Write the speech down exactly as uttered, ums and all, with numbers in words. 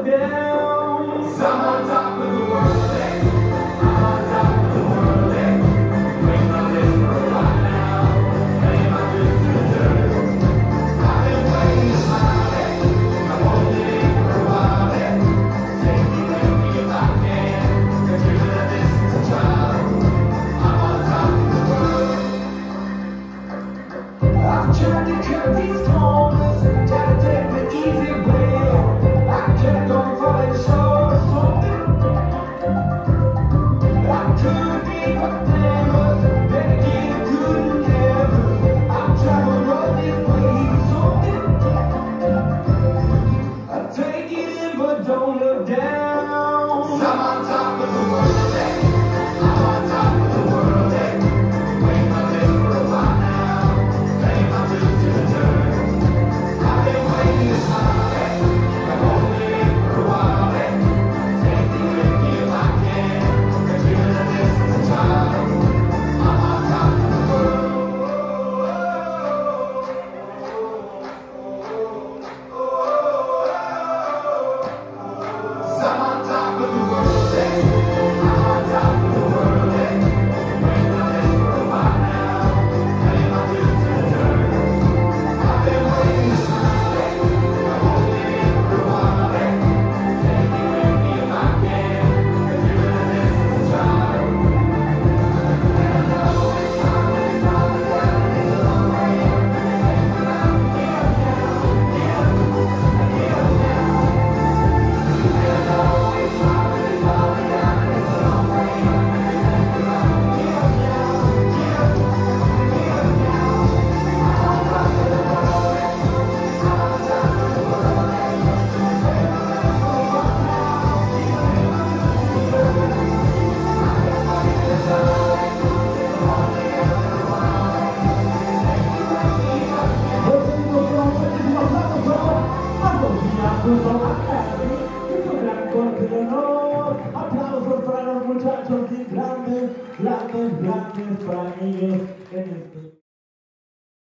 look down. So I'm on top of the world, eh? I'm on top of the world, eh? Waiting on this for a while now. Paying my dues to the dirt. I've been waiting to smile, eh? I'm holding it for a while, eh? Take me with me if I can. Consider this as a trial. I'm on top of the world. I've tried to cut these corners, tried to take the easy way. I kept on falling short of something. I could be what there was, then again I couldn't ever. I've traveled all this way for something. I take it in but don't look down. So I'm on top of the world, eh? I'm on top of the world, eh? Waiting on this for a while now. Paying my dues to the dirt. I've been waiting to smile, eh? I'm holding it for a while, eh? Take me with me if I can. Consider this as a trial. I'm on top of the world. So I'm on top of the world, eh? I'm on top of the world, eh? Waiting on this for a while now. Paying my dues to the dirt. I've been waiting to smile, eh? I'm holding it for a while, eh? Take me with me if I can. Consider this as a trial. And I know it's hard, it's hard, it's hard, it's a long way up, and it takes a lot to get down, get get down. And I know it's hard, it's hard, it's hard, it's a long way up, and it takes a lot to get down, get get down. I'm on top of the world, eh? I'm on top of the world, eh? Waiting on this for a while now. Paying my dues to the dirt. I've been waiting to smile, eh? I'm holding it for a while, eh? Take me with me if I can. Aplausos para los muchachos y grandes, grandes, grandes para ellos en este